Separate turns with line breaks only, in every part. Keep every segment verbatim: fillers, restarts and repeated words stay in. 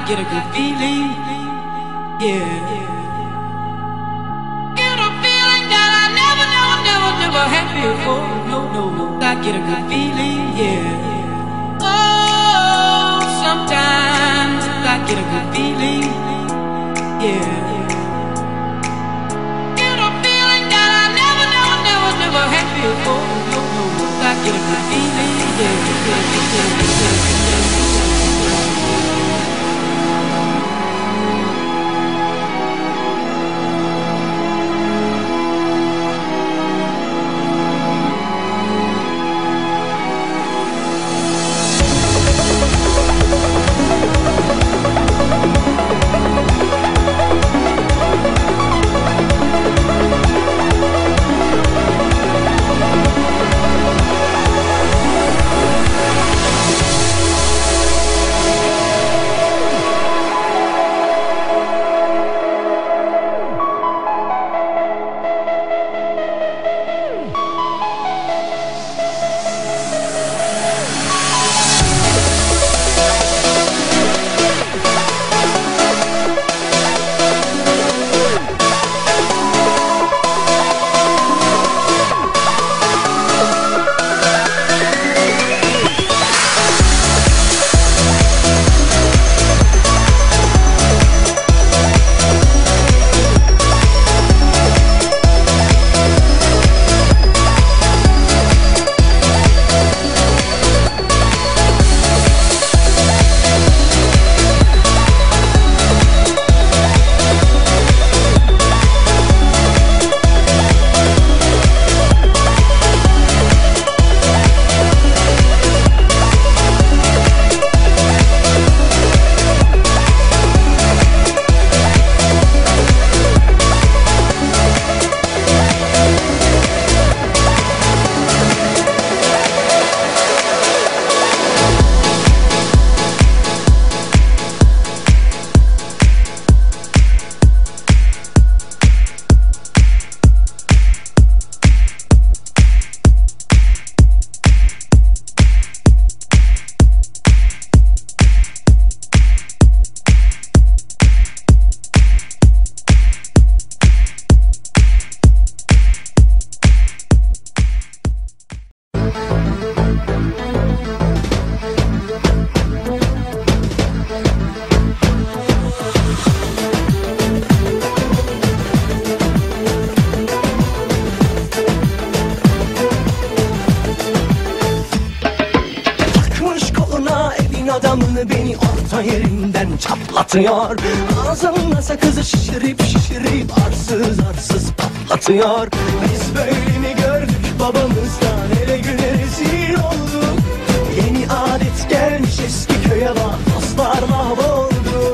get a good feeling, yeah. Get a feeling that I never, never, never, never had before. No, no, no, I get a good feeling, yeah. Oh, sometimes I get a good feeling, yeah. Get a feeling that I never, never, never, never had before. No, no, no, I get a good feeling, yeah.
Beni orta yerinden çatlatıyor. Ağzımla sakızı şişirip şişirip arsız arsız patlatıyor. Biz böyle mi gördük babamızdan, hele güne rezil olduk. Yeni adet gelmiş eski köye bak, dostlar mahvoldu.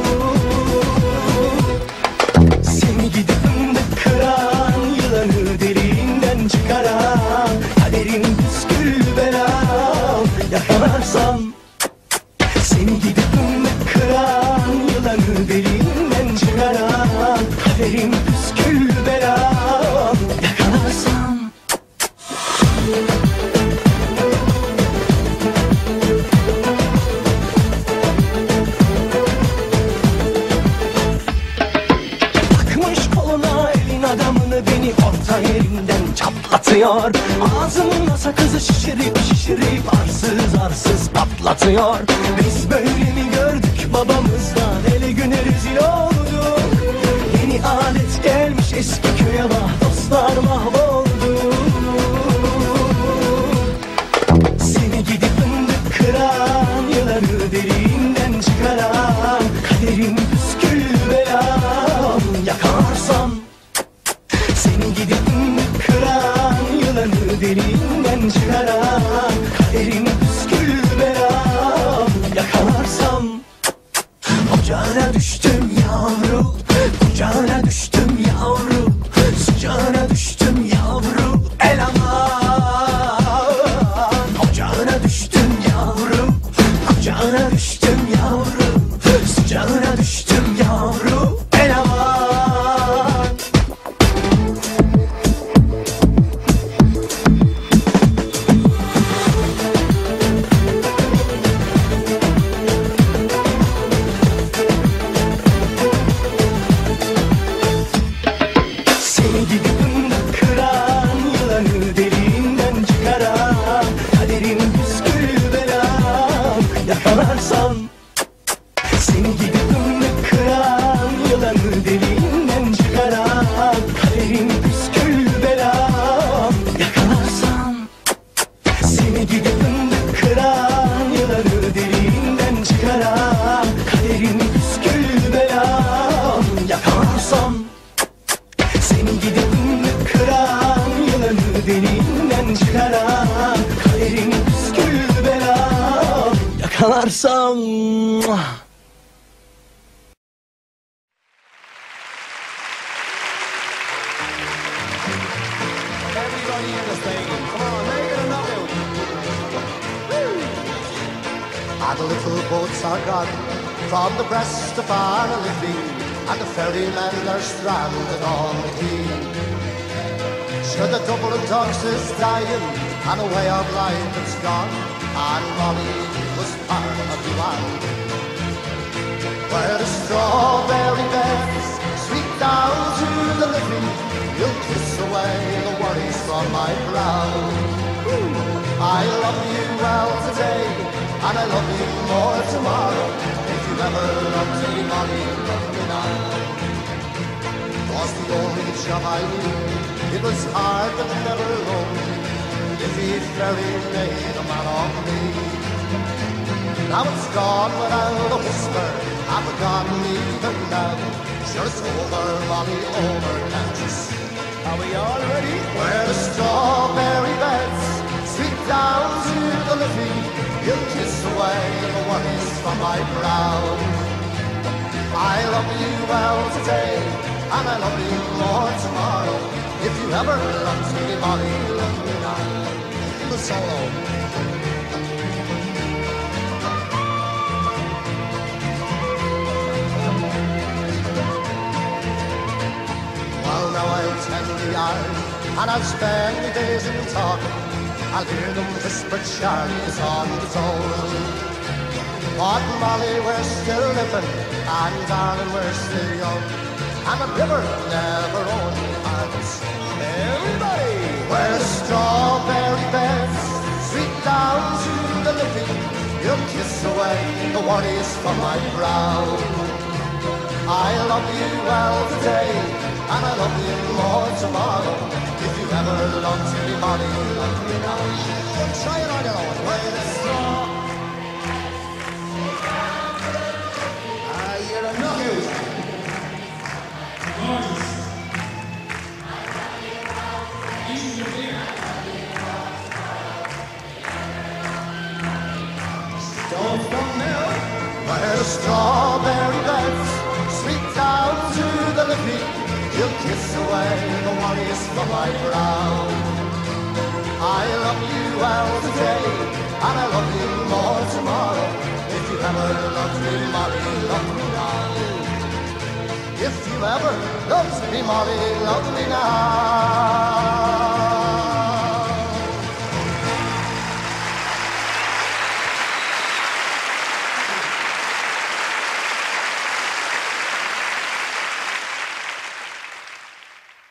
Seni gidip fındık kıran, yılanı deliğinden çıkaran, kaderin püskül belam yakalarsam. Seni gidip fındık kıran, yılanı deliğinden çıkaran, kaderin püskül belam yakalarsam. Takmış koluna elin adamını, beni orta yerinden çatlatıyor. Ağzımla sakızı şişirip şişirip arsız arsız patlatıyor. Biz böyle mi gördük babamızdan, hele güne rezil olduk. Yeni adet gelmiş eski köye bak, dostlar mahvoldu. Seni gidip fındık kıran, yılanı deliğinden çıkaran, kaderin püskül belam yakalarsam. Seni gidip fındık kıran, yılanı deliğinden çıkaran, kaderin püskül belam yakalarsam. Ocağına düştüm yavru, kucağına düştüm yavru, sıcağına düştüm yavru, el aman. Ocağına düştüm yavru, kucağına düştüm yavru, sıcağına düştüm yavru, el aman. çalarsa.
Everybody in the stadium, come on, make it a knockout.
And the little boats are gone from the breast of Arnaliffe, and the ferrymen are stranded on the quay. Sure, the Dublin docks is dying, and a way of life it's gone, and Molly was part of the land. Where the strawberry beds sweep down to the Liffey, you'll kiss away the worries from my brow. I love you well today, and I love you more tomorrow. If you ever loved me, Molly, love me now. Was the only job I knew, it was hard but never lonely. If he ferry made a man of me. Now it's gone without a whisper, I've forgotten even now. Sure it's over, Molly, over, can't you see?
Are we all ready?
Where the strawberry beds sweep down to the Liffey, you'll kiss away the worries from my brow. I love you well today, and I love you more tomorrow. If you ever loved me, Molly, love me now. The solo. Well, now I'll tend the yard, and I'll spend my days in talking. I'll hear them whisper Charlie's on the toll. But Molly, we're still living, and darling, we're still young, and the river never only has.
Everybody!
Where the strawberry beds sweep down to the Liffey, you'll kiss away the worries from my brow. I love you well today, and I love you more tomorrow. If you ever loved me, Molly, love me now. Try it on your own. Where the straw.
Ah, you're a knockout. Don't stop now.
Where the strawberry beds sweep down to the Liffey, you'll kiss away the worries from my brow. I love you well today, and I love you more tomorrow. If you ever loved me, Molly, love me now. If you ever loved me, Molly, love me now.